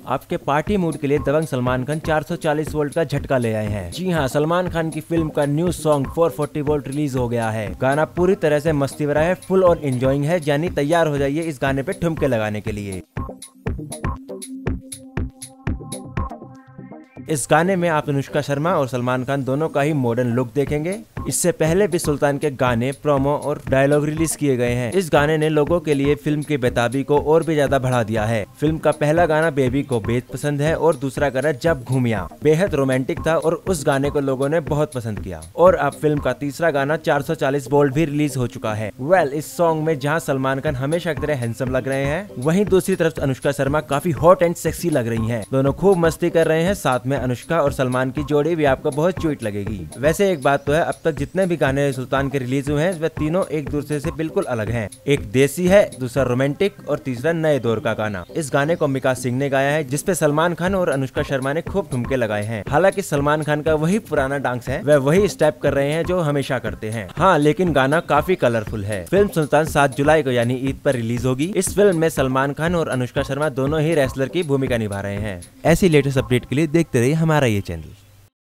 आपके party mood के लिए दबंग सलमान खान 440 वोल्ट का झटका ले आए हैं। जी हाँ, सलमान खान की फिल्म का न्यू सॉन्ग 440 वोल्ट रिलीज हो गया है। गाना पूरी तरह से मस्ती भरा है, फुल और एंजॉइंग है, यानी तैयार हो जाइए इस गाने पे ठुमके लगाने के लिए। इस गाने में आप अनुष्का शर्मा और सलमान खान दोनों का ही मॉडर्न लुक देखेंगे। इससे पहले भी सुल्तान के गाने, प्रोमो और डायलॉग रिलीज किए गए हैं। इस गाने ने लोगों के लिए फिल्म की बेताबी को और भी ज्यादा बढ़ा दिया है। फिल्म का पहला गाना बेबी को बेहद पसंद है और दूसरा गाना जब घूमिया बेहद रोमांटिक था और उस गाने को लोगों ने बहुत पसंद किया। और अब फिल्म का तीसरा गाना 440 वोल्ट भी रिलीज हो चुका है। इस सॉन्ग में जहाँ सलमान खान हमेशा की तरह हैंडसम लग रहे हैं, वहीं दूसरी तरफ अनुष्का शर्मा काफी हॉट एंड सेक्सी लग रही है। दोनों खूब मस्ती कर रहे हैं। साथ में अनुष्का और सलमान की जोड़ी भी आपको बहुत क्यूट लगेगी। वैसे एक बात तो है, अब तक जितने भी गाने सुल्तान के रिलीज हुए हैं वह तीनों एक दूसरे से बिल्कुल अलग हैं। एक देसी है, दूसरा रोमांटिक और तीसरा नए दौर का गाना। इस गाने को मिका सिंह ने गाया है, जिसपे सलमान खान और अनुष्का शर्मा ने खूब ठुमके लगाए हैं। हालांकि सलमान खान का वही पुराना डांस है, वह वही स्टेप कर रहे हैं जो हमेशा करते हैं। हाँ, लेकिन गाना काफी कलरफुल है। फिल्म सुल्तान 7 जुलाई को यानी ईद पर रिलीज होगी। इस फिल्म में सलमान खान और अनुष्का शर्मा दोनों ही रेसलर की भूमिका निभा रहे हैं। ऐसी लेटेस्ट अपडेट के लिए देखते रहिए हमारा ये चैनल।